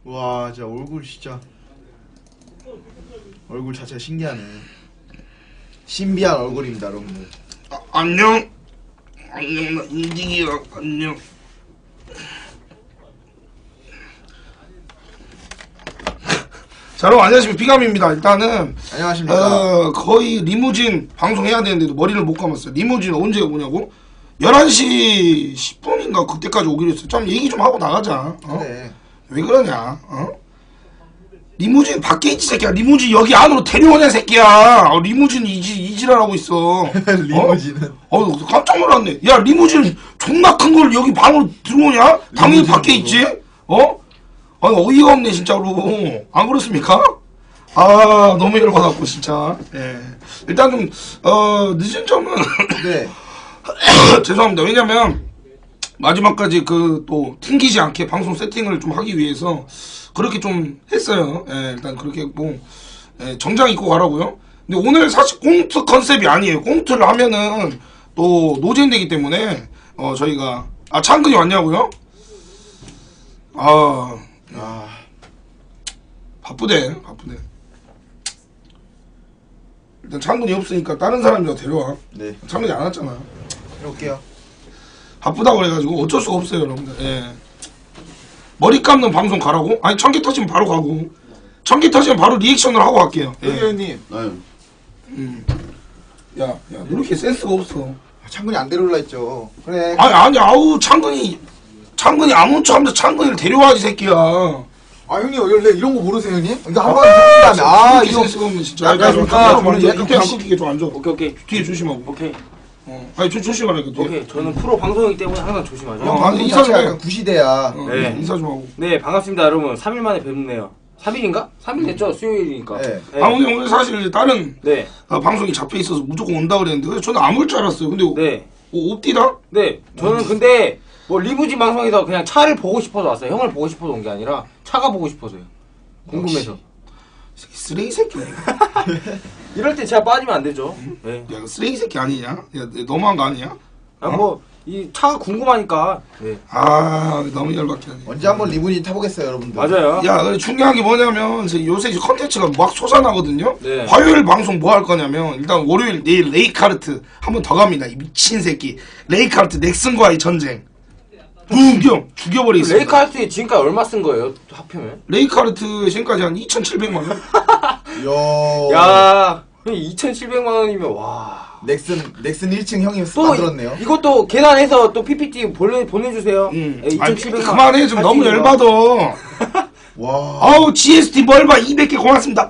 와, 진짜 얼굴 자체가 신기하네. 신비한 얼굴입니다, 여러분들. 안녕. 나 인디기야. 안녕. 자, 여러분 안녕하십니까, 비감입니다. 일단은 안녕하십니까. 거의 리무진 방송해야 되는데도 머리를 못 감았어요. 리무진 언제 오냐고? 11시 10분인가 그때까지 오기로 했어요. 좀 얘기 좀 하고 나가자. 그래. 왜 그러냐? 리무진 밖에 있지 새끼야. 리무진 여기 안으로 데려오냐 새끼야. 리무진 이지랄하고 있어. 리무진은. 깜짝 놀랐네. 야, 리무진 존나 큰 걸 여기 방으로 들어오냐? 당연히 밖에 있지. 아니, 어이가 없네 진짜로. 안 그렇습니까? 아, 너무 열받았고 진짜. 예. 일단 좀 늦은 점은 네. 죄송합니다. 왜냐면 마지막까지 또 튕기지 않게 방송 세팅을 좀 하기 위해서 그렇게 좀 했어요. 예, 일단 그렇게 했고, 정장 입고 가라고요. 근데 오늘 사실 꽁트 컨셉이 아니에요. 꽁트를 하면은 또 노잼되기 때문에 저희가 창근이 왔냐고요? 바쁘대. 일단 창근이 없으니까 다른 사람이라도 데려와. 네. 창근이 안 왔잖아. 해볼게요. 바쁘다고 그래가지고 어쩔 수가 없어요, 여러분들. 예. 머리 감는 방송 가라고? 아니, 전기 터지면 바로 가고. 전기 터지면 바로 리액션을 하고 갈게요. 예. 의원님. 야, 너 이렇게 센스가 없어. 창근이 안 데려올라 했죠. 그래. 아니, 아우, 창근이 아무 척하면서 창근이를 데려와야지, 새끼야. 형님 원래 이런 거 모르세요, 형님? 이거 한번 해준다며. 이거 센스가 없네, 진짜. 약간 먼저 약간 약간 시키게 좀 앉아. 오케이. 뒤에 조심하고. 오케이. 아니, 조심하라니까, 뒤에. 오케이. 저는 프로 방송이기 때문에 항상 조심하죠. 아니, 인사 좀 자체가 해. 약간 구시대야. 네. 인사 좀 하고. 네, 반갑습니다, 여러분. 3일 만에 뵙네요. 3일인가? 3일 됐죠? 수요일이니까. 네. 오늘 사실 다른 네. 방송이 잡혀 있어서 무조건 온다 그랬는데, 그래서 저는 안 올 줄 알았어요. 근데 네. 옵디다? 네. 저는 근데 뭐 리무진 방송에서 그냥 차를 보고 싶어서 왔어요. 형을 보고 싶어서 온 게 아니라 차가 보고 싶어서요. 궁금해서. 쓰레기 새끼네. 이럴 때 제가 빠지면 안 되죠. 네. 야, 이거 쓰레기 새끼 아니냐? 야, 너무한 거 아니야? 이 차가 궁금하니까. 네. 너무 열받게 하네. 언제 한번 리무진 타보겠어요, 여러분들. 맞아요. 야, 근데 중요한 게 뭐냐면 요새 컨텐츠가 막 솟아나거든요. 네. 화요일 방송 뭐 할 거냐면 일단 월요일 내일 레이카르트 한 번 더 갑니다. 이 미친 새끼. 레이카르트 넥슨과의 전쟁. 죽여버리겠습니다. 레이카르트에 지금까지 얼마 쓴 거예요? 합하면? 레이카르트 지금까지 한 2,700만 원. 야, 2,700만 원이면 와. 넥슨 1층 형이 또 만들었네요. 이것도 계산해서 또 PPT 보내주세요. 2,700만 그만해 좀 너무 열받아. 와. 아우 GST 멀바 200개 고맙습니다.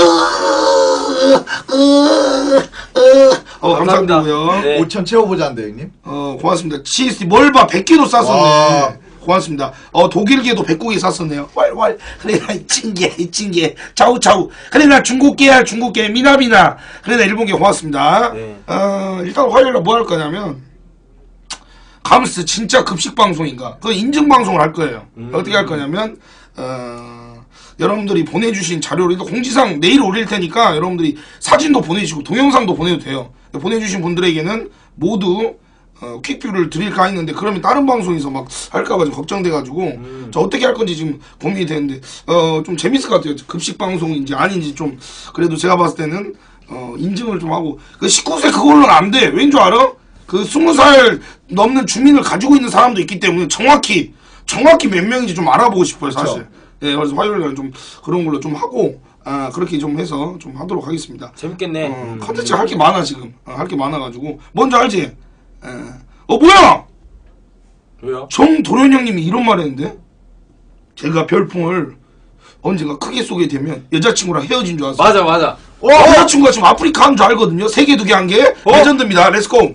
감사드리고요. 네. 5천 채워보자는데, 형님. 고맙습니다. GST 멀바 100개도 와. 쌌었네. 고맙습니다. 독일계도 100곡이 쌌었네요. 왈왈. 그래 나 이친게 차우차우. 그래 나 중국계 미나미나. 그래 나 일본계 고맙습니다. 네. 일단 화요일에 뭐 할 거냐면 감스 진짜 급식 방송인가? 그 인증 방송을 할 거예요. 어떻게 할 거냐면 여러분들이 보내주신 자료를 공지사항 내일 올릴 테니까 여러분들이 사진도 보내주시고 동영상도 보내도 돼요. 보내주신 분들에게는 모두 퀵뷰를 드릴까 했는데 그러면 다른 방송에서 막 할까봐 좀 걱정돼가지고 저 어떻게 할 건지 지금 고민이 되는데 좀 재밌을 것 같아요. 급식 방송인지 아닌지 좀 그래도 제가 봤을 때는 인증을 좀 하고 그 19세 그걸로는 안 돼. 왠 줄 알아? 그 20살 넘는 주민을 가지고 있는 사람도 있기 때문에 정확히 몇 명인지 좀 알아보고 싶어요, 사실. 그쵸? 예, 그래서 화요일날 좀 그런 걸로 좀 하고 그렇게 좀 해서 좀 하도록 하겠습니다. 재밌겠네. 컨텐츠 할 게 많아 지금. 할 게 많아가지고 뭔지 알지? 뭐야? 왜요? 정도련 형님이 이런 말 했는데 제가 별풍을 언젠가 크게 쏘게 되면 여자친구랑 헤어진 줄 알았어요. 맞아. 여자친구가 지금 아프리카 하는 줄 알거든요. 3개 2개 1개 레전드입니다. 렛츠고.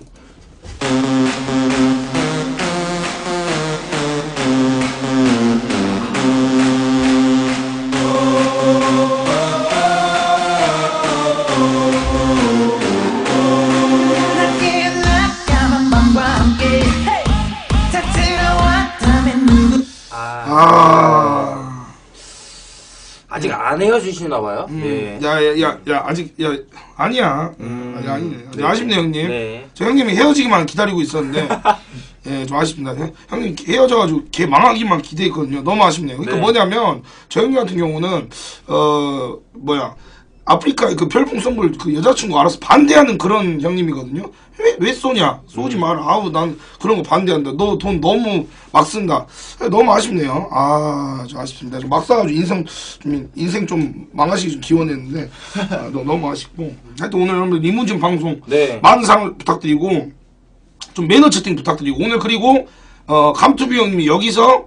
아직 안 헤어지시나 봐요? 네. 야, 아직, 아니야. 아니네. 네. 아쉽네, 형님. 네. 저 형님이 헤어지기만 기다리고 있었는데, 예, 좀 아쉽습니다. 형님 헤어져가지고 걔 망하기만 기대했거든요. 너무 아쉽네요. 그러니까 네. 뭐냐면 저 형님 같은 경우는 아프리카의 그 별풍선물 그 여자친구 알아서 반대하는 그런 형님이거든요. 왜 쏘냐? 쏘지 마라. 아우 난 그런 거 반대한다. 너 돈 너무 막 쓴다. 너무 아쉽네요. 아, 좀 아쉽습니다. 막 싸가지고 인생 좀 망하시기 좀 기원했는데 너무 아쉽고. 하여튼 오늘 여러분들 리무진 방송 네. 많은 사랑을 부탁드리고 좀 매너 채팅 부탁드리고 오늘 그리고 감투비 형님이 여기서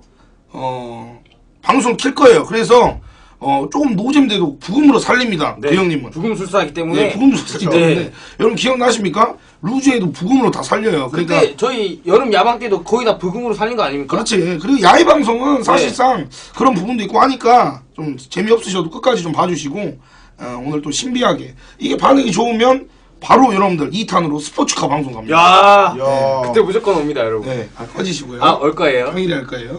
방송 킬 거예요. 그래서 조금 노잼돼도 부금으로 살립니다. 네. 그 형님은. 부금술사이기 때문에. 네, 부금술사이기 네. 때문에. 여러분 기억나십니까? 루즈에도 부금으로 다 살려요. 그러니까 그때 저희 여름 야방 때도 거의 다 부금으로 살린 거 아닙니까? 그렇지. 그리고 야외 네. 방송은 사실상 그런 부분도 있고 하니까 좀 재미없으셔도 끝까지 좀 봐주시고 오늘 또 신비하게 이게 반응이 좋으면 바로 여러분들 2탄으로 스포츠카 방송 갑니다. 야, 야. 그때 무조건 옵니다, 여러분. 네, 꺼지시고요. 올 거예요. 평일에 할 거예요.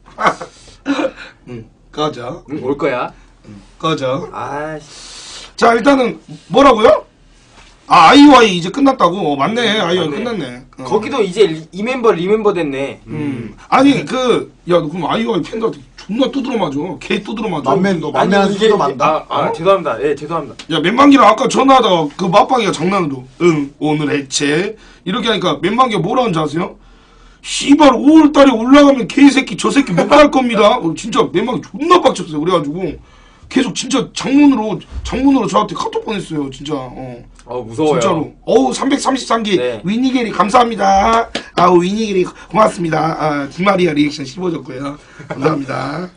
꺼져. 올 거야. 꺼져. 아씨. 자, 일단은 뭐라고요? 아이오아이 이제 끝났다고. 맞네. 아이오아이 맞네. 끝났네. 거기도 이제 이 멤버 리멤버 됐네. 아니 야, 너 그럼 아이오아이 팬들한테 존나 두드러 맞아. 개 두드러 맞아. 만면한 수도 많다. 죄송합니다. 예, 죄송합니다. 야, 맨만기랑 아까 전화하다가 그 맞방이가 장난으로 오늘 해체 이렇게 하니까 맨만기가 뭐라는 줄 아세요? 씨발 5월달에 올라가면 개새끼 저 새끼 못 갈 겁니다. 진짜 맨만기 존나 빡쳤어요. 그래가지고 계속 진짜 장문으로 저한테 카톡 보냈어요. 진짜 무서워요. 진짜로. 333개 네. 위니게리 감사합니다. 아우 위니게리 고맙습니다. 디마리아 리액션 씹어줬고요. 감사합니다.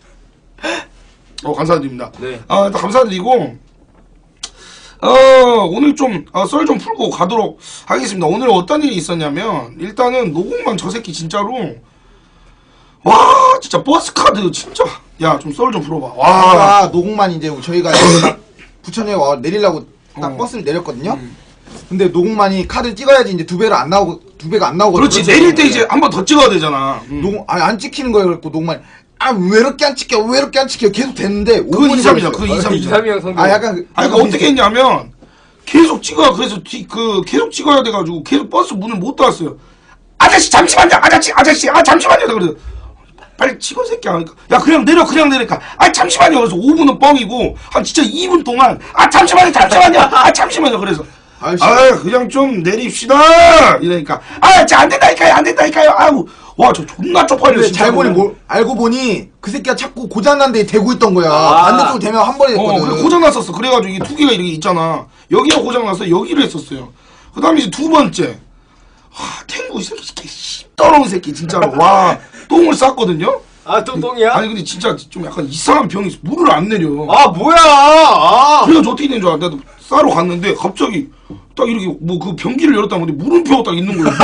감사드립니다. 네. 일단 감사드리고 오늘 좀 썰 좀 풀고 가도록 하겠습니다. 오늘 어떤 일이 있었냐면 일단은 노공만 저 새끼 진짜로 와 진짜 버스카드 진짜 야 좀 썰 좀 풀어봐. 와 노공만 이제 저희가 부천에 내리려고 딱 버스를 내렸거든요. 근데 노공만이 카드 찍어야지 이제 두 배가 안 나오거든요. 그렇지 내릴 때 이제 한 번 더 찍어야 되잖아. 안 찍히는 거예요. 그래갖고 노공만이 왜 이렇게 안 찍혀 계속 됐는데 그건 2-3이죠. 그건 2-3이죠. 이삼이형 성격. 약간 그러니까 어떻게 했냐면 계속 찍어야 그래서 계속 찍어야 돼가지고 계속 버스 문을 못 닫았어요. 아저씨 잠시만요. 아저씨 잠시만요. 그래서 빨리 찍어 새끼야. 그러니까 야 그냥 내리니까 잠시만요. 그래서 5분은 뻥이고 한 진짜 2분 동안 잠시만요. 잠시만요. 그래서 그냥 좀 내립시다 이러니까 안 된다니까요. 아우 와 저 존나 쪽팔려. 잘 보니 알고 보니 그 새끼가 자꾸 고장난 데에 대고 있던 거야. 반대쪽으로 대면 한 번에 됐거든. 그래 고장났었어. 그래가지고 이게 두 개가 이렇게 있잖아. 여기가 고장나서 여기를 했었어요. 그 다음에 이제 두 번째 탱구 이 새끼 더러운 새끼 진짜로 와 똥을 쌌거든요. 또 똥이야? 아니 근데 진짜 좀 약간 이상한 병이 있어. 물을 안 내려. 뭐야? 그래가지고 어떻게 된 줄 알아? 나도 싸러 갔는데 갑자기 딱 이렇게 뭐 그 변기를 열었다 보니 물음표가 딱 있는 거예요.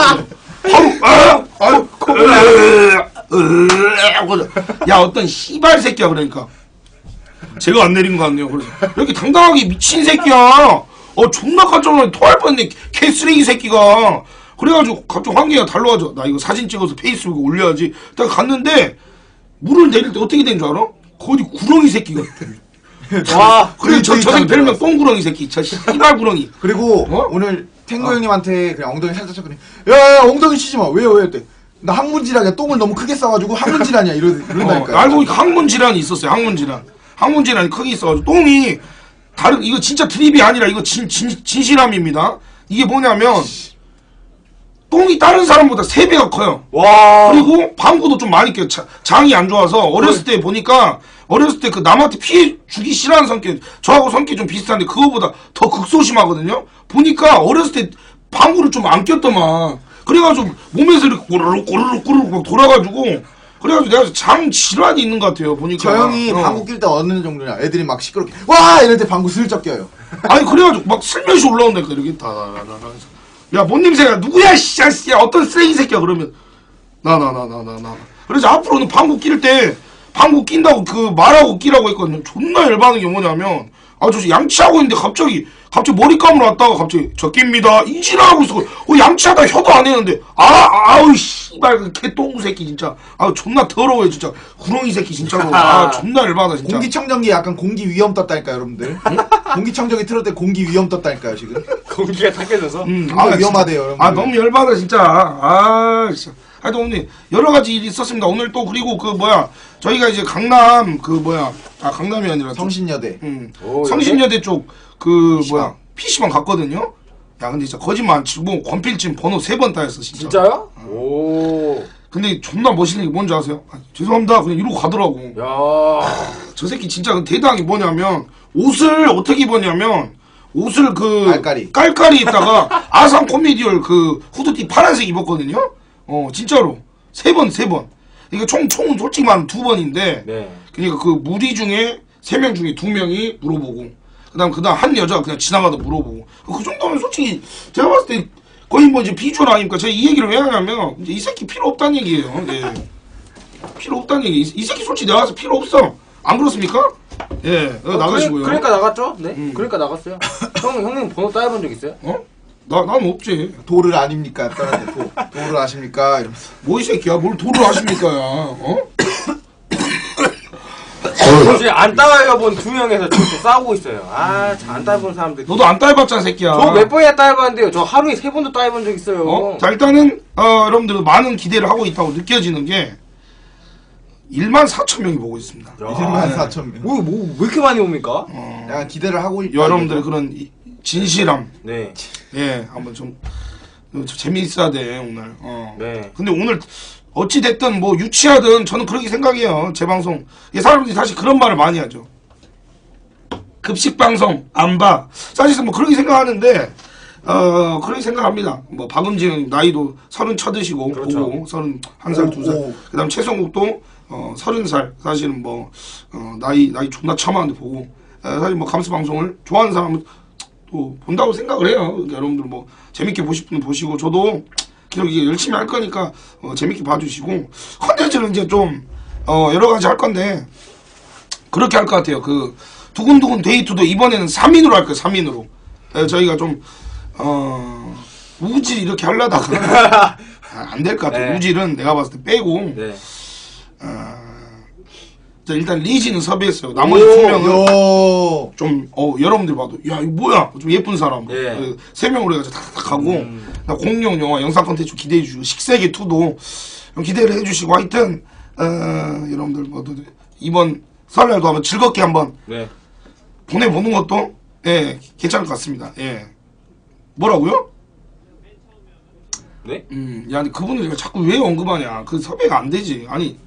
야 어떤 씨발 새끼야. 그러니까 제가 안 내린 거 같네요. 그래서 이렇게 당당하게 미친 새끼야. 존나 깜짝 놀라 토할 뻔했네. 개쓰레기 새끼가. 그래가지고 갑자기 환기가 달라가지고 나 이거 사진 찍어서 페이스북에 올려야지. 딱 갔는데 물을 내릴 때 어떻게 된 줄 알아? 거기 구렁이 새끼가. 와. 그래 저 새끼 별명 똥구렁이 새끼. 저 씨발 구렁이. 그리고 오늘 탱구 형님한테 그냥 엉덩이 살짝 쳤더니 야 엉덩이 치지 마. 왜요? 했대. 나 항문질환이야. 똥을 너무 크게 싸가지고 항문질환이야. 이러다니까. 알고 보니까 항문질환이 있었어요. 항문질환이 크게 있어가지고 똥이 이거 진짜 드립이 아니라 이거 진실함입니다. 이게 뭐냐면 똥이 다른 사람보다 3배가 커요. 와. 그리고 방구도 좀 많이 껴요. 장이 안 좋아서 어렸을 때 보니까 그 남한테 피해 주기 싫어하는 성격, 저하고 성격이 좀 비슷한데 그거보다 더 극소심하거든요. 보니까 어렸을 때 방구를 좀 안 꼈더만. 그래가지고 몸에서 이렇게 꼬르륵 막 돌아가지고 그래가지고 내가 장 질환이 있는 것 같아요. 보니까 저 형이 방구 낄 때 어느 정도냐. 애들이 막 시끄럽게 와 이럴 때 방구 슬쩍 껴요. 아니 그래가지고 막 슬며시 올라온다니까 이렇게 야 뭔 냄새야 누구야 씨 야 어떤 쓰레기 새끼야 그러면 나 그래서 앞으로는 방구 낄 때 방구 낀다고 그 말하고 끼라고 했거든요. 존나 열받는 게 뭐냐면 저 양치하고 있는데 갑자기 머리 감으러 왔다가 갑자기 저 낍니다 이지랄하고 있어. 양치하다 혀도 안 했는데 아우 씨발 그 개똥구 새끼 진짜 존나 더러워요 진짜. 구렁이 새끼 진짜로. 존나 열받아 진짜. 공기청정기 약간 공기 위험 떴다니까 여러분들. 공기청정기 틀을 때 공기 위험 떴다니까요 지금. 공기가 탁해져서. 위험하대요, 여러분. 아 너무 열받아 진짜. 아 진짜. 하여튼 오늘 여러 가지 일이 있었습니다. 오늘 또 그리고 그 뭐야 저희가 이제 강남 그 뭐야 강남이 아니라 성신여대. 성신여대 쪽 그 뭐야 PC방 갔거든요. 야 근데 진짜 거짓말 안 치고 권필진 번호 3번 따였어 진짜. 진짜요? 오. 근데 존나 멋있는 게 뭔지 아세요? 아, 죄송합니다 그냥 이러고 가더라고. 야. 저 새끼 진짜 대단한 게 뭐냐면 옷을 어떻게 입었냐면 옷을 그 깔깔이 입다가 아산 코미디얼 그 후드티 파란색 입었거든요. 진짜로 3번. 이거 총 솔직히 말하면 2번인데. 네. 그러니까 그 무리 중에 3명 중에 2명이 물어보고. 그다음 한 여자가 그냥 지나가다 물어보고. 그 정도면 솔직히 제가 봤을 때 거의 뭐 이제 비주얼 아닙니까? 제가 이 얘기를 왜 하냐면 이제 이 새끼 필요 없다는 얘기예요. 예. 필요 없다는 얘기. 이 새끼 솔직히 내가 봐서 필요 없어. 안 그렇습니까? 예. 나가시고요. 그러니까 나갔죠? 네. 그러니까 나갔어요. 형님 번호 따여본 적 있어요? 난 없지. 도를 아닙니까? 딸한테 도를 아십니까? 이러면서. 뭐 이 새끼야? 뭘 도를 아십니까? 요새 안 따여본 2명에서 지금 또 싸우고 있어요. 참 안 따여본 사람들. 너도 안 따여봤잖아, 새끼야. 저 몇 번이나 따여봤는데요. 저 하루에 3번도 따여본 적 있어요. 자, 일단은, 여러분들 많은 기대를 하고 있다고 느껴지는 게, 14,000명이 보고 있습니다. 14,000명. 왜 이렇게 많이 옵니까? 약간 기대를 하고 있다. 여러분들의 그런 진실함. 네. 예, 한번 좀 재미있어야 돼, 오늘. 네. 근데 오늘, 어찌됐든 뭐 유치하든 저는 그렇게 생각해요. 제 방송. 사람들이 사실 그런 말을 많이 하죠. 급식 방송 안 봐. 사실은 뭐 그렇게 생각하는데 그렇게 생각합니다. 뭐 박은진 나이도 30 쳐드시고 그렇죠. 보고 31살 2살. 그다음 최성국도 30살 사실은 뭐 나이 존나 참았는데 보고 사실 뭐 감스 방송을 좋아하는 사람은 또 본다고 생각을 해요. 그러니까 여러분들 뭐 재밌게 보실 분은 보시고 저도 계속 이게 열심히 할 거니까 재밌게 봐주시고 컨텐츠는 이제 좀 여러 가지 할 건데 그렇게 할 것 같아요. 그 두근두근 데이트도 이번에는 3인으로 할 거예요. 3인으로 저희가 좀 우질 이렇게 하려다가 안 될 것 같아요. 네. 우질은 내가 봤을 때 빼고 네. 자, 일단 리지는 섭외했어요. 나머지 2명은 좀 여러분들 봐도 야 이거 뭐야 좀 예쁜 사람 예. 3명으로 해가지고 탁탁 하고 나 공룡 영화 영상 컨텐츠 기대해 주시고 식세계 2도 기대를 해주시고 하여튼 여러분들 모두 이번 설날도 한번 즐겁게 한번 네. 보내보는 것도 예 괜찮을 것 같습니다. 예 뭐라고요? 네? 야 근데 그분을 자꾸 왜 언급하냐? 그 섭외가 안 되지. 아니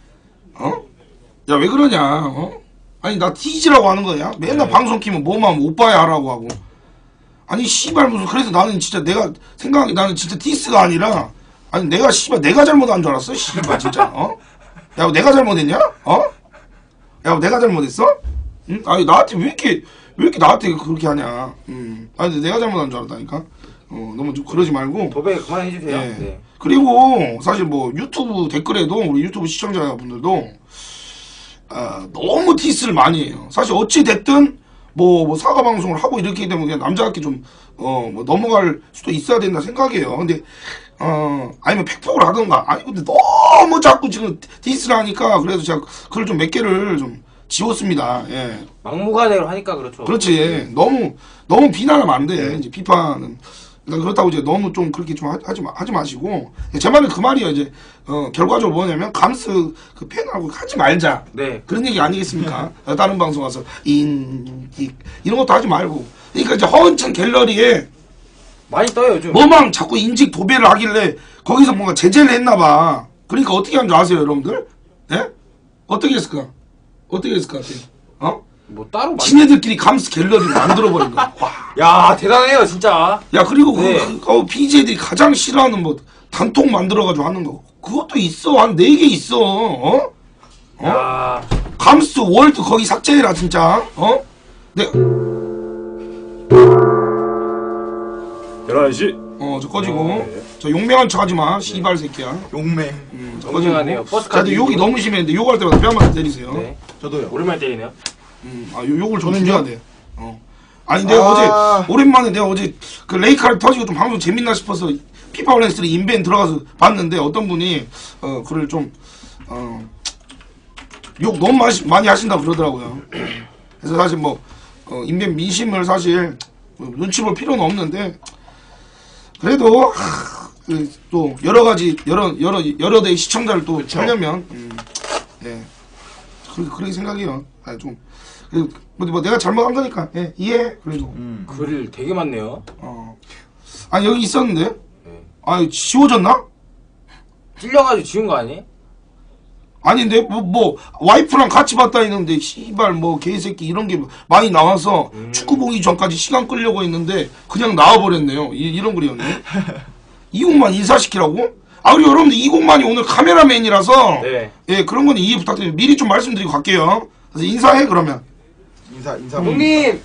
야 왜 그러냐? 아니 나 티지라고 하는 거냐? 맨날 방송 키면 뭐만 하면 오빠야 하라고 하고. 아니 씨발 무슨 그래서 나는 진짜 내가 생각하기 나는 진짜 티스가 아니라 아니 내가 씨발 내가 잘못한 줄 알았어 씨발 진짜 야 내가 잘못했냐? 야 내가 잘못했어? 응? 아니 나한테 왜 이렇게 나한테 그렇게 하냐? 아니 내가 잘못한 줄 알았다니까. 너무 좀 그러지 말고 도배 그만해주세요. 예. 네. 그리고 사실 뭐 유튜브 댓글에도 우리 유튜브 시청자분들도 너무 디스를 많이 해요. 사실 어찌 됐든 뭐 사과 방송을 하고 이렇게 되면 그냥 남자답게 좀 뭐 넘어갈 수도 있어야 된다 생각해요. 근데 아니면 팩폭을 하던가 아니 근데 너무 자꾸 지금 디스를 하니까 그래서 제가 글을 좀 몇 개를 좀 지웠습니다. 예. 막무가내로 하니까 그렇죠. 그렇지. 너무 비난하면 안 돼. 이제 비판은. 그러니까 그렇다고 이제 너무 좀 그렇게 좀 하지 마시고 제 말은 그 말이에요. 이제 결과적으로 뭐냐면 감스 그 팬하고 하지 말자. 네. 그런 얘기 아니겠습니까? 다른 방송 가서 이런 것도 하지 말고. 그러니까 이제 허언증 갤러리에 많이 떠요 요즘. 뭐만 자꾸 인직 도배를 하길래 거기서 뭔가 제재를 했나봐. 그러니까 어떻게 한 줄 아세요, 여러분들? 예? 어떻게 했을까? 어떻게 했을 것 같아요? 뭐 따로 지네들끼리 감스 갤러리를 만들어버린 거야. 와. 야 대단해요 진짜. 야 그리고 네. BJ들이 가장 싫어하는 뭐 단톡 만들어가지고 하는 거 그것도 있어. 한 4개 있어. 야. 감스 월드 거기 삭제해라 진짜. 네. 11시. 저 꺼지고. 저 용맹한 척 하지 마. 씨발 새끼야. 용맹. 저 용맹하네요. 꺼지고. 버스까지 자, 근데 욕이 너무 심했는데 욕할 때마다 뺨 맞아 때리세요. 네. 저도요. 오랜만에 때리네요. 욕을 좀 줄여야 돼. 아니 내가 어제 오랜만에 내가 어제 그 레이카를 터지고 좀 방송 재밌나 싶어서 피파 올랜스를 인벤 들어가서 봤는데 어떤 분이 글을 좀 욕 너무 많이 하신다고 그러더라고요. 그래서 사실 뭐 인벤 민심을 사실 눈치 볼 필요는 없는데 그래도 또 여러 가지 여러 대의 시청자를 또 하려면 예 그렇게 생각해요. 좀 뭐 내가 잘못한 거니까 예 이해 그래도 글 되게 많네요. 아 여기 있었는데 네. 아 지워졌나? 찔려가지고 지운 거 아니? 아닌데 뭐 와이프랑 같이 봤다 했는데 씨발 뭐 개새끼 이런 게 많이 나와서 축구 보기 전까지 시간 끌려고 했는데 그냥 나와버렸네요. 이런 글이었네. 이곡만 인사시키라고? 아 그리고 여러분들 이곡만이 오늘 카메라맨이라서 네. 예 그런 건 이해 부탁드립니다. 미리 좀 말씀드리고 갈게요. 그래서 인사해 그러면. 인사. 형님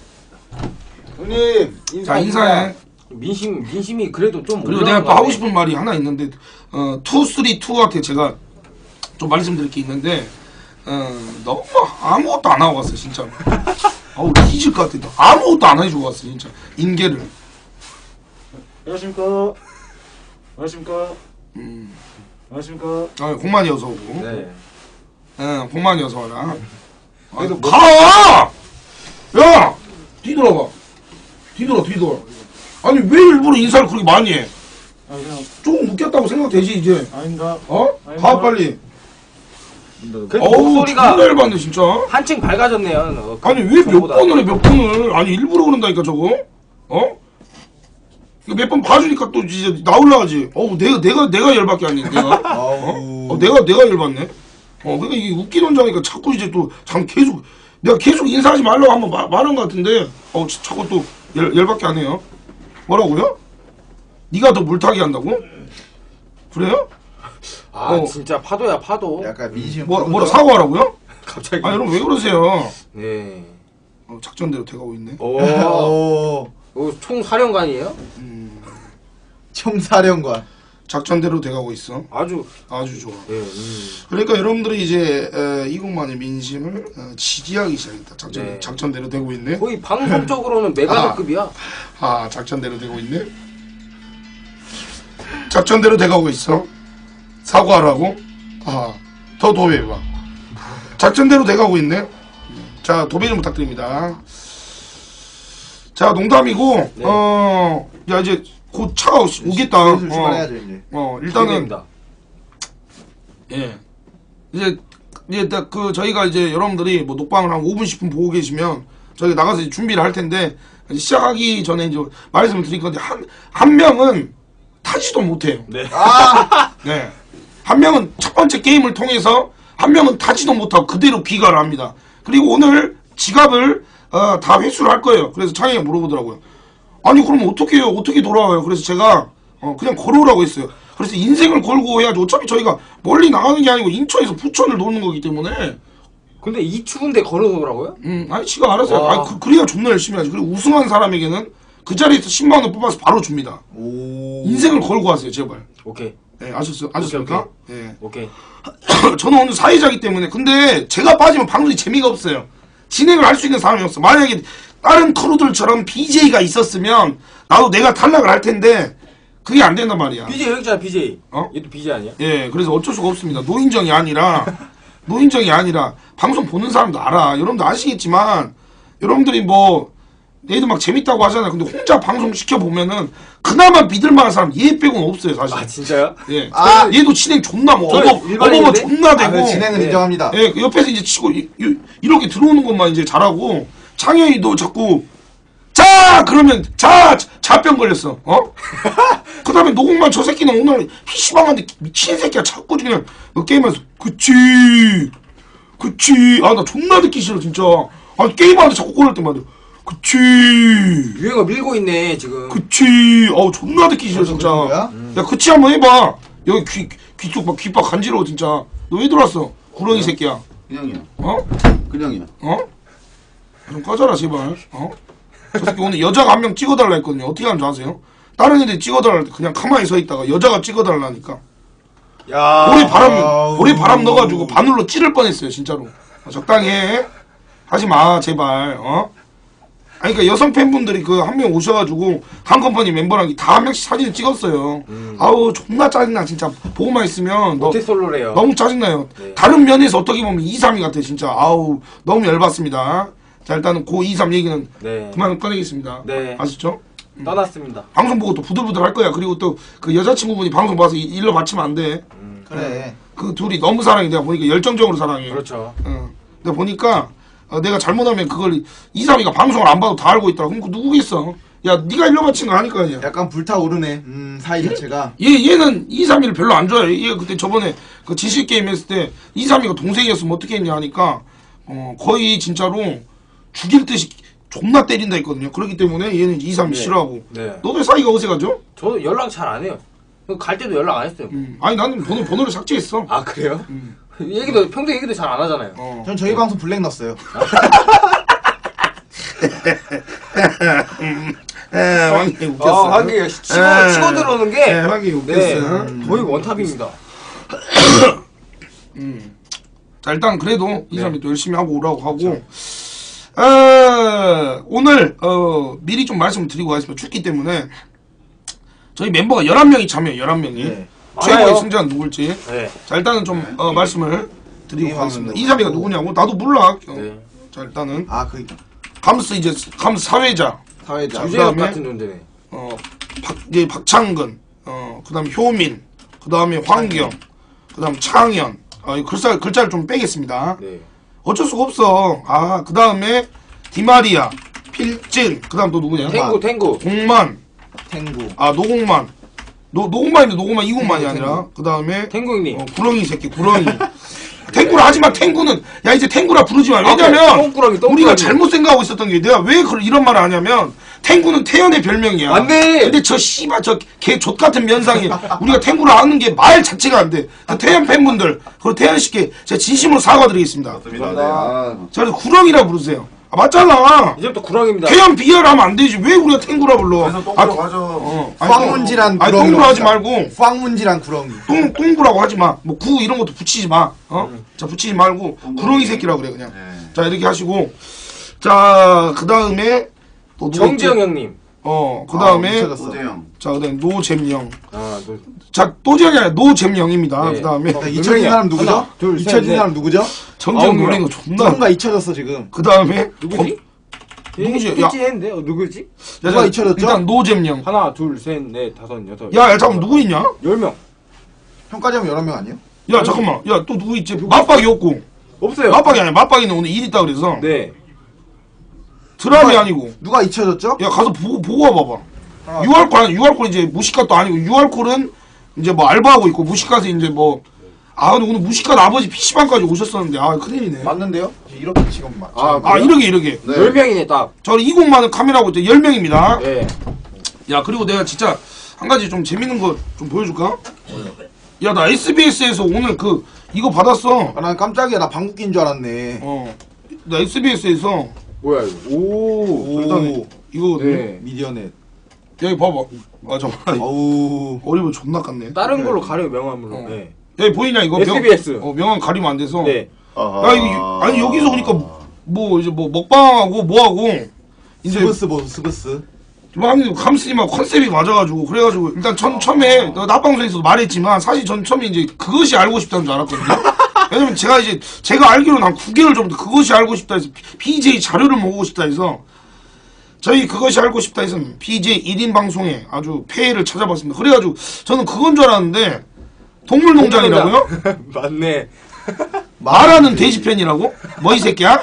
자 인사해. 민심이 그래도 좀 그리고 내가 또 하고 싶은 말이 하나 있는데 232한테 제가 좀 말씀드릴 게 있는데 너무 아무것도 안 하고 갔어 진짜로. 아우 뒤질 것 같아. 아무것도 안 해주고 갔어 진짜 인계를. 안녕하십니까. 안녕하십니까. 안녕하십니까. 아 공만이 어서 오고. 네. 응 공만이 어서 와라. 그래도 뭐- 가! 야! 뒤돌아봐. 뒤돌아. 아니 왜 일부러 인사를 그렇게 많이 해? 아 그냥 조금 웃겼다고 생각되지 이제. 아닌가. 어? 아닙니다. 가 빨리. 그래도 어우 목소리가 존나 열받네 진짜. 한층 밝아졌네요. 아니 왜 몇 전보다. 번을 해 몇 번을. 아니 일부러 그런다니까 저거. 어? 몇 번 봐주니까 또 이제 나올라가지. 어우 내가 열받게 아니 내가. 아우. 내가 열받네. 그러니까 이게 웃기는 자니까 자꾸 이제 또 계속 내가 계속 인사하지 말라고 한번 말한 것 같은데 자꾸 또 열받게 안 해요. 뭐라고요? 네가 더 물타기 한다고? 그래요? 진짜 파도야 파도. 약간 민심. 뭐라 사과하라고요? 갑자기. 아 여러분 왜 그러세요? 네. 작전대로 돼가고 있네. 오. 총사령관이에요? 총사령관. 작전대로 돼가고 있어. 아주 좋아. 예. 그러니까 여러분들이 이제 이곡만의 민심을 지지하기 시작했다. 네. 작전대로 되고 있네. 거의 방송적으로는 메가더급이야. 작전대로 되고 있네. 작전대로 돼가고 있어. 사과하라고. 더 도배해봐. 작전대로 돼가고 있네. 자 도배 좀 부탁드립니다. 자 농담이고 네. 야 이제 곧 차가 오겠다. 슬슬 출발해야죠 이제. 일단은 기대됩니다. 예. 이제 딱 저희가 이제 여러분들이 뭐 녹방을 한 5분 10분 보고 계시면 저희가 나가서 이제 준비를 할 텐데 이제 시작하기 전에 이제 말씀을 드릴 건데 한 명은 타지도 못해요. 네. 네. 한 명은 첫 번째 게임을 통해서 한 명은 타지도 못하고 그대로 귀가를 합니다. 그리고 오늘 지갑을 다 회수를 할 거예요. 그래서 창희가 물어보더라고요. 아니 그럼 어떻게 해요? 어떻게 돌아와요? 그래서 제가 그냥 걸어오라고 했어요. 그래서 인생을 걸고 해야지. 어차피 저희가 멀리 나가는 게 아니고 인천에서 부천을 도는 거기 때문에. 근데 이 추운데 걸어오라고요? 아니 지가 알아서 와. 아니, 그래야 존나 열심히 하지. 그리고 우승한 사람에게는 그 자리에서 10만 원 뽑아서 바로 줍니다. 오. 인생을 걸고 하세요 제발. 오케이. 네, 아셨습니까? 예. 오케이. 저는 오늘 사회자기 때문에. 근데 제가 빠지면 방송이 재미가 없어요. 진행을 할 수 있는 사람이 없어. 만약에 다른 크루들처럼 BJ가 있었으면 나도 내가 탈락을 할 텐데 그게 안 된단 말이야. BJ 여기 있잖아 BJ. 어? 얘도 BJ 아니야? 예, 그래서 어쩔 수가 없습니다. 노인정이 아니라 방송 보는 사람도 알아. 여러분들 아시겠지만 여러분들이 뭐 얘도 막 재밌다고 하잖아요. 근데 혼자 방송 시켜보면은 그나마 믿을만한 사람 얘 빼고는 없어요 사실. 아 진짜요? 예. 아. 얘도 진행 존나 뭐 저 어버 일반인인데? 존나 되고. 그 진행은 네. 인정합니다. 예, 그 옆에서 이제 치고 이렇게 들어오는 것만 이제 잘하고 창현이도 자꾸 자 그러면 자병 걸렸어. 그다음에 노공만 저 새끼는 오늘 PC방한테 미친 새끼야 자꾸 그냥 게임하면서 그치 나 존나 듣기 싫어 진짜. 게임하는데 자꾸 꼬를 때마다 그치 유행어 밀고 있네 지금. 그치 존나 듣기 싫어 진짜. 거야? 야 그치 한번 해봐. 여기 귀쪽 막 귓밥 간지러워 진짜. 너 왜 들어왔어 구렁이 새끼야. 그냥이야. 어? 그냥이야. 좀 꺼져라 제발. 저 새끼 오늘 여자가 한 명 찍어달라 했거든요. 어떻게 하는 줄 아세요? 다른 애들이 찍어달라 할 때 그냥 가만히 서 있다가 여자가 찍어달라니까 야. 볼에 바람 넣어가지고 바늘로 찌를 뻔했어요 진짜로. 적당히 해. 하지마 제발. 아니 그러니까 여성 팬분들이 그 한 명 오셔가지고 한컴퍼니 멤버랑 다 한 명씩 사진을 찍었어요. 아우 존나 짜증나 진짜. 보고만 있으면 모태솔로래요. 너무 짜증나요. 네. 다른 면에서 어떻게 보면 2, 3위 같아 진짜. 아우 너무 열받습니다. 자 일단은 고 23 얘기는 네. 그만 꺼내겠습니다. 네. 아시죠? 떠났습니다. 방송 보고 또 부들부들 할 거야. 그리고 또 그 여자친구분이 방송 봐서 일러 바치면 안 돼. 그래. 그 둘이 너무 사랑해. 내가 보니까 열정적으로 사랑해. 그렇죠. 내가 보니까 내가 잘못하면 그걸 232가 방송을 안 봐도 다 알고 있더라. 그럼 그 누구겠어? 야 네가 일러 바친 거 아니까 아니야. 약간 불타오르네. 사이 자체가. 얘는 232를 별로 안 좋아해. 얘 그때 저번에 그 진실 게임 했을 때 232가 동생이었으면 어떻게 했냐 하니까 거의 진짜로 죽일 듯이 존나 때린다 했거든요. 그렇기 때문에 얘는 232 네. 싫어하고. 네. 너도 사이가 어색하죠? 저 연락 잘 안 해요. 갈 때도 연락 안 했어요. 아니 나는 번호를 삭제했어. 아 그래요? 얘기도 평소 얘기도 잘 안 하잖아요. 전 저희 방송 블랙 넣었어요. 황기 웃겼어. 하긴 치고 들어오는 게 황기 네, 웃겼어. 거의 원탑입니다. 자 일단 그래도 232 또 열심히 하고 오라고 하고 오늘 미리 좀 말씀을 드리고 가겠습니다. 춥기 때문에 저희 멤버가 11명이 참여해요. 11명이. 네. 최고의 많아요. 승자는 누굴지. 네. 자 일단은 좀 말씀을 드리고 네, 가겠습니다. 네. 232가 누구냐고 나도 몰라. 네. 자 일단은 그 감스 사회자. 사회자. 유재석 그다음에 같은 존재네. 박창근, 그다음에 효민, 그다음에 황경, 그다음 창현. 글자를 좀 빼겠습니다. 네. 어쩔 수가 없어. 그다음에 디마리아, 필진, 그다음 또 누구냐? 탱구. 공만, 탱구. 노공만. 노공만인데 노공만 이공만이 아니라 그다음에 탱구 형님. 구렁이 새끼 구렁이. 탱구라 하지마. 탱구는 야 이제 탱구라 부르지 마. 그래. 왜냐면 똥구렁이. 우리가 잘못 생각하고 있었던 게 내가 왜 이런 말을 하냐면 탱구는 태연의 별명이야. 맞네. 근데 저 씨발 저 개 족 같은 면상에 우리가 탱구라 하는 게 말 자체가 안 돼. 그 태연 팬분들 그리고 태연 씨께 제가 진심으로 사과드리겠습니다. 맞습니다. 자 그래서 구렁이라 부르세요. 맞잖아. 이제부터 구렁입니다. 태연 비하하면 안 되지. 왜 우리가 탱구라 불러? 그래서 똥구라고 하죠. 꽝문질한 아니 구렁이. 똥구라 하지 말고 꽝문질한 구렁이. 똥구라고 하지 마. 뭐 구 이런 것도 붙이지 마. 자 붙이지 말고 구렁이 새끼라고 그래 그냥. 네. 자 이렇게 하시고 자 그다음에 또 누구 있지? 정지영 형님. 그다음에 미쳐졌어. 소재형. 자 그다음에 노잼영. 너 자 또잼이 아니라 노잼영입니다. 네. 그다음에 잊혀진 사람 누구죠? 하나, 둘, 셋, 잊혀진 넷. 사람 누구죠? 정지영 노린 거 존나. 누군가 잊혀졌어 지금. 그다음에 누구지? 누구지? 야, 일찍 했는데 누구지? 누가 잊혀졌죠? 일단 노잼영. 하나, 둘, 셋, 넷, 다섯, 여섯. 야 잠깐 누구 있냐? 10명. 형까지 하면 11명 아니에요? 야 잠깐만. 야 또 누구 있지? 맞박이 없고. 없어요. 맞박이 아니야. 맞박이는 오늘 일 있다 그래서. 네. 드람이 아니고. 누가 잊혀졌죠? 야 가서 보고 와봐봐. 유알콜 이제 무식갓도 아니고 유알콜은 이제 뭐 알바하고 있고 무식갓이 이제 뭐 근데 오늘 무식갓 아버지 PC방까지 오셨었는데 큰일이네. 맞는데요? 이렇게 지금 맞. 이러게. 네. 10명이네 딱. 저 20만원 카메라고 이제 10명입니다. 네. 야 그리고 내가 진짜 한 가지 좀 재밌는 거 좀 보여줄까? 야 나 SBS에서 오늘 이거 받았어. 난 깜짝이야. 나 방귀 낀 줄 알았네. 나 SBS에서 뭐야 이거? 오. 일단 이거 네. 미디어넷. 여기 봐봐. 잠깐만. 어우. 어리버 존나 깠네. 다른 걸로 가려 명함으로. 어. 네. 여기 보이냐 이거? SBS. 명함 가리면 안 돼서. 네. 야 이거 아니 여기서 보니까 뭐 이제 뭐 먹방하고 뭐하고 이제 스브스. 감스님하고 컨셉이 맞아가지고 그래가지고 일단 처음에 낮방송에서도 말했지만 사실 전 처음에 이제 그것이 알고 싶다는 줄 알았거든요. 왜냐면 제가 알기로 난 9개월 전부터 그것이 알고 싶다 해서 BJ 자료를 모으고 싶다 해서 저희 그것이 알고 싶다 해서 BJ 1인 방송에 아주 폐해를 찾아봤습니다. 그래가지고 저는 그건 줄 알았는데 동물농장이라고요? 맞네. 말하는 돼지 편이라고? 뭐 이 새끼야?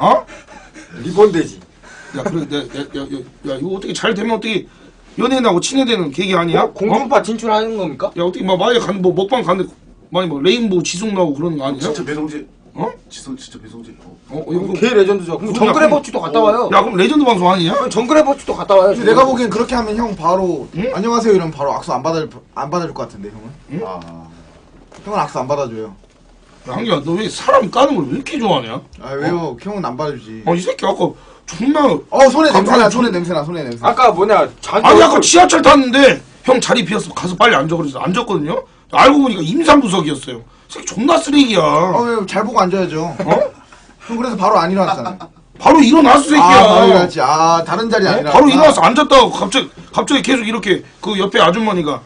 리본 돼지. 야 그래 야 이거 어떻게 잘 되면 어떻게 연예인하고 친해되는 계기 아니야? 공중파 진출하는 겁니까? 야 어떻게 만약에 먹방 갔는데 뭐 레인보우 지속 나오고 그러는 거 아니야? 진짜 배성재. 어? 진짜 배성재. 이거 개 레전드죠. 그럼 누구냐, 정글의 버추도 갔다 와요. 야 그럼 레전드 방송 아니냐? 정글의 버추도 갔다 와요. 근데 내가 보기엔 그렇게 하면 형 바로 응? 안녕하세요 이러면 바로 악수 안 받아줄 것 같은데 형은? 형은 악수 안 받아줘요. 한기야 너 왜 사람 까는 걸 왜 이렇게 좋아하냐? 왜요? 형은 안 받아주지. 이 새끼 아까 존나 손에 냄새나. 아까 뭐냐 자기 아니 아까 지하철 탔는데 형 자리 비었어 가서 빨리 앉아 그래서 앉았거든요. 알고 보니까 임산부석이었어요. 새끼 존나 쓰레기야. 왜 잘 보고 앉아야죠. 형 그래서 바로 안 일어났잖아. 바로 일어났어 새끼야. 바로 일어났지. 다른 자리 아니라. 바로 일어나서 앉았다가 갑자기 계속 이렇게 그 옆에 아주머니가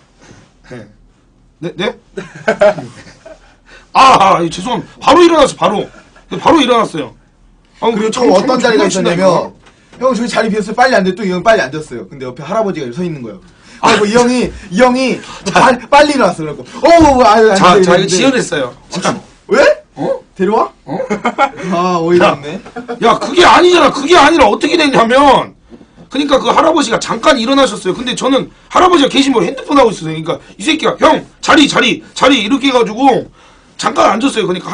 네? 죄송합니다. 바로 일어났어 바로 일어났어요. 그리고 또 어떤 자리가 있었냐면 형 저기 자리 비었어요. 빨리 앉아. 또 이 형 빨리 앉았어요. 근데 옆에 할아버지가 서 있는 거예요. 그리고 이 형이 빨리 일어났어. 그래갖고 자 이거 지연했어요. 왜? 어? 데려와? 어? 아 오히려 없네. 야 그게 아니잖아. 그게 아니라 어떻게 됐냐면 그러니까 그 할아버지가 잠깐 일어나셨어요. 근데 저는 할아버지가 계신 걸 핸드폰 하고 있었어요. 그러니까 이 새끼가 형 자리 이렇게 해가지고 잠깐 앉았어요. 그러니까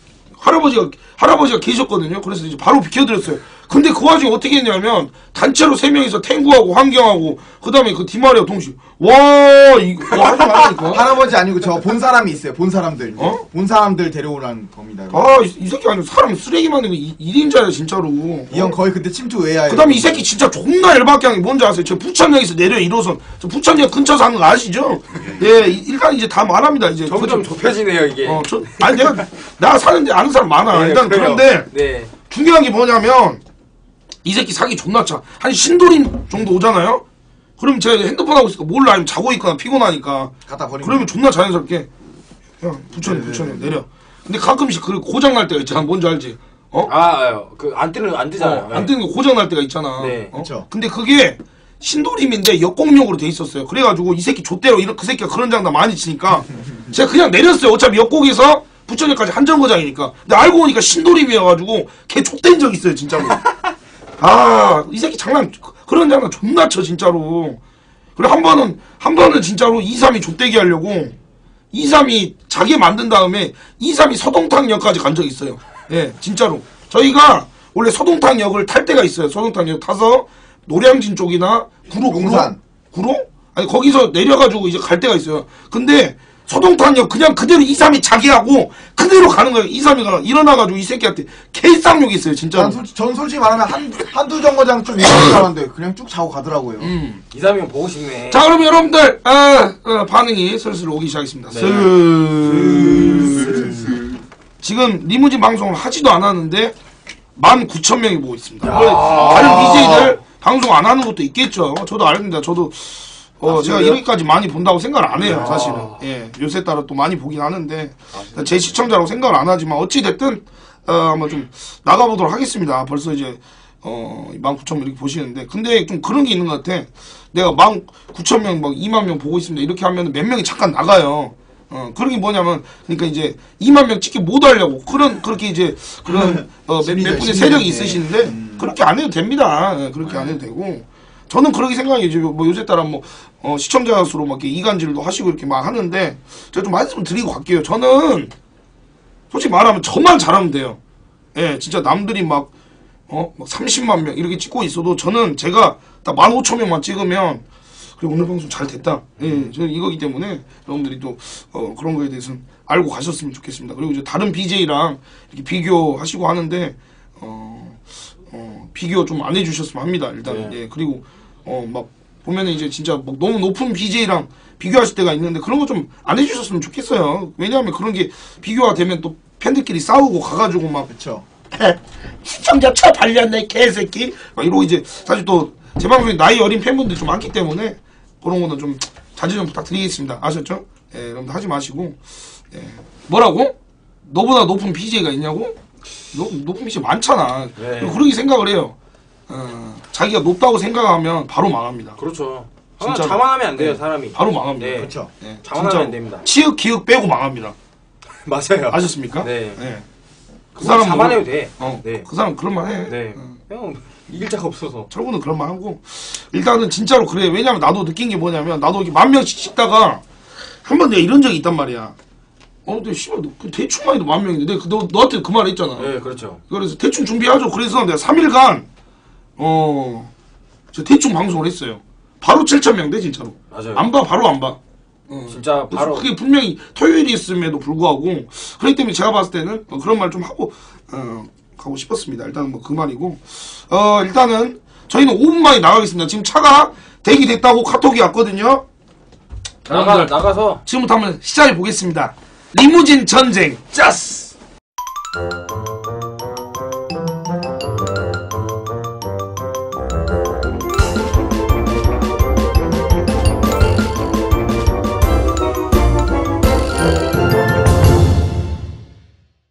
할아버지가 계셨거든요. 그래서 이제 바로 비켜드렸어요. 근데 그 와중에 어떻게 했냐면 단체로 3명이서 탱구하고 환경하고 그 다음에 그 디마리아 동시 와 이거 하지 말라니까. 할아버지 아니고 저 본 사람이 있어요. 본 사람들. 어? 본 사람들 데려오라는 겁니다. 이 새끼 아니면 사람 쓰레기 만드는 1인자야 진짜로. 이 형 거의 그때 침투 외야예요. 그 다음에 이 새끼 진짜 존나 열받게 하는 게 뭔지 아세요? 저 부천역에서 내려 1호선 저 부천역 근처 사는 거 아시죠? 예 일단 이제 다 말합니다. 이제 점점 좁혀지네요 이게. 아니 내가 사는데 아는 사람 많아. 네, 일단 그래요. 그런데 네. 중요한 게 뭐냐면 이 새끼 사기 존나 차. 한 신도림 정도 오잖아요? 그럼 제가 핸드폰 하고 있으니까 몰라. 아니면 자고 있거나 피곤하니까. 갖다 버리면. 그러면 존나 자연스럽게 야 부천역 내려. 근데 가끔씩 그 고장 날 때가 있잖아. 뭔지 알지? 그 안 뜨잖아요. 안 뜨는 거 고장 날 때가 있잖아. 네. 그쵸. 근데 그게 신도림인데 역공용으로 돼 있었어요. 그래가지고 이 새끼 좆대로 그 새끼가 그런 장난 많이 치니까 제가 그냥 내렸어요. 어차피 역곡에서 부천역까지 한정거장이니까. 근데 알고 보니까 신도림이어가지고 걔 좆된 적 있어요 진짜로. 이 새끼 그런 장난 존나 쳐 진짜로. 그리고 한 번은 진짜로 232 좆대기 하려고 232 자기 만든 다음에 232 서동탕역까지 간 적이 있어요. 예 진짜로. 저희가 원래 서동탕역을 탈 때가 있어요. 서동탕역 타서 노량진 쪽이나 용산. 구로? 아니 거기서 내려가지고 이제 갈 때가 있어요. 근데 서동탄역 그냥 그대로 232 자기하고 그대로 가는 거예요. 232가 일어나가지고 이 새끼한테 개쌍욕이 있어요 진짜. 전 솔직히 말하면 한두 정거장 좀 이상한 사람인데 그냥 쭉 자고 가더라고요. 232형 보고 싶네. 자 그럼 여러분들 반응이 슬슬 오기 시작했습니다. 네. 지금 리무진 방송을 하지도 않았는데 19,000명이 보고 있습니다. 다른 BJ들 방송 안 하는 것도 있겠죠. 저도 알겠습니다. 저도 제가 이렇게까지 많이 본다고 생각을 안 해요, 사실은. 예, 요새 따라 또 많이 보긴 하는데 제 시청자라고 생각을 안 하지만 어찌 됐든 한번 좀 나가보도록 하겠습니다. 벌써 이제 19,000명 이렇게 보시는데 근데 좀 그런 게 있는 것 같아. 내가 19,000명 막 2만 명 보고 있습니다. 이렇게 하면 몇 명이 잠깐 나가요. 그런 게 뭐냐면 그러니까 이제 2만 명 찍기 못 하려고 그렇게 이제 그런 몇 분의 세력이 있으시는데 그렇게 안 해도 됩니다. 그렇게 안 해도 되고. 저는 그렇게 생각해요. 뭐 요새 따라 뭐 시청자 수로 막 이렇게 이간질도 하시고 이렇게 막 하는데 제가 좀 말씀 드리고 갈게요. 저는 솔직히 말하면 저만 잘하면 돼요. 예, 진짜 남들이 막 30만 명 이렇게 찍고 있어도 저는 제가 딱 15,000명만 찍으면 그래 오늘 방송 잘 됐다. 예, 저는 이거기 때문에 여러분들이 또 그런 거에 대해서는 알고 가셨으면 좋겠습니다. 그리고 이제 다른 BJ랑 이렇게 비교하시고 하는데 비교 좀 안 해주셨으면 합니다. 일단 예, 그리고 막 보면은 이제 진짜 막 너무 높은 BJ랑 비교하실 때가 있는데 그런 거 좀 안 해주셨으면 좋겠어요. 왜냐하면 그런 게 비교가 되면 또 팬들끼리 싸우고 가가지고 막 그쵸. 시청자 쳐 발렸네 개새끼 막 이러고 이제 사실 또 제 방송에 나이 어린 팬분들이 좀 많기 때문에 그런 거는 좀 자제 좀 부탁드리겠습니다. 아셨죠? 예, 여러분들 하지 마시고. 예. 뭐라고? 너보다 높은 BJ가 있냐고? 높은 BJ 많잖아. 네. 그리고 그렇게 생각을 해요. 자기가 높다고 생각하면 바로 망합니다. 그렇죠. 진짜로. 자만하면 안 돼요 네. 사람이. 바로 망합니다. 네. 그쵸. 예, 자만하면 진짜로. 안 됩니다. 치읓 기읒 빼고 망합니다. 맞아요. 아셨습니까? 네. 예. 그 사람 자만해도 돼. 네. 그 사람 그런 말 해. 네. 형 이길 자가 없어서. 철구는 그런 말 하고 일단은 진짜로 그래. 왜냐면 나도 느낀 게 뭐냐면 나도 이렇게 10,000명씩 찍다가 한 번 내가 이런 적이 있단 말이야. 근데 씨발 너 대충만 해도 10,000명인데 내가 너한테 그 말 했잖아. 네, 그렇죠. 그래서 대충 준비하죠. 그래서 내가 3일간 저 대충 방송을 했어요. 바로 7,000명 돼 진짜로. 맞아요. 안 봐 바로 안 봐. 진짜 그래서 바로 그게 분명히 토요일이었음에도 불구하고 그렇기 때문에 제가 봤을 때는 그런 말 좀 하고 가고 싶었습니다. 일단은 뭐 그 말이고 일단은 저희는 5분 만에 나가겠습니다. 지금 차가 대기됐다고 카톡이 왔거든요. 나가서 지금부터 한번 시작해 보겠습니다. 리무진 전쟁 짜스.